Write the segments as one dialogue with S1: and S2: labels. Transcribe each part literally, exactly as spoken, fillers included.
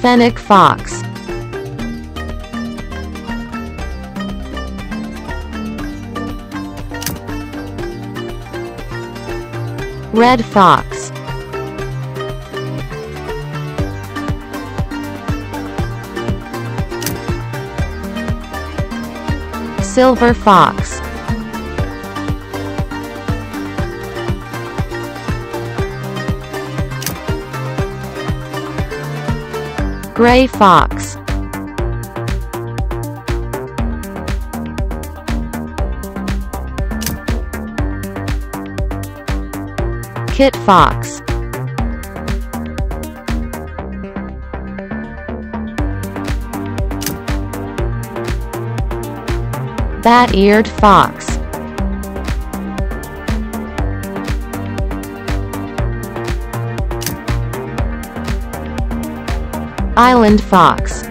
S1: Fennec fox, red fox, silver fox, gray fox, kit fox, bat-eared fox, island fox,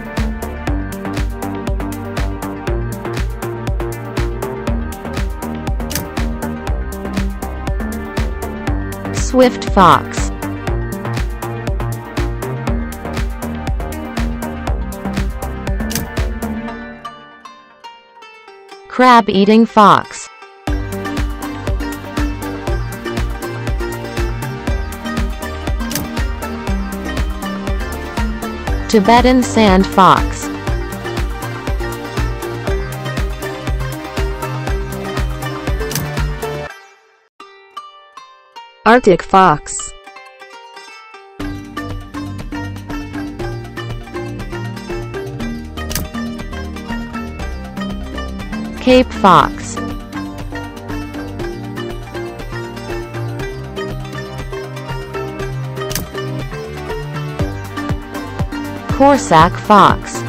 S1: swift fox, crab-eating fox, Tibetan sand fox,
S2: Arctic fox,
S1: Cape fox, Corsac fox,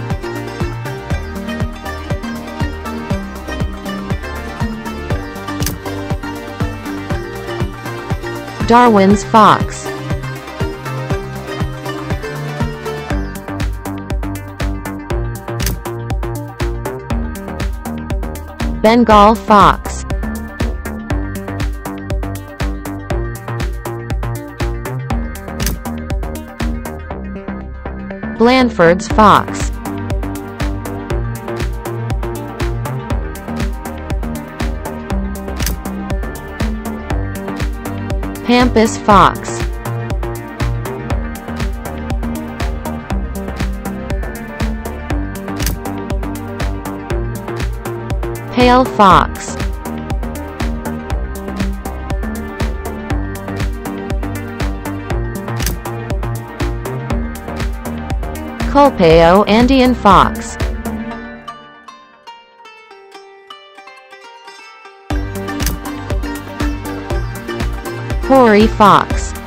S1: Darwin's fox, Bengal fox, Blandford's fox, Pampas fox, pale fox, Culpeo Andean fox, hoary fox,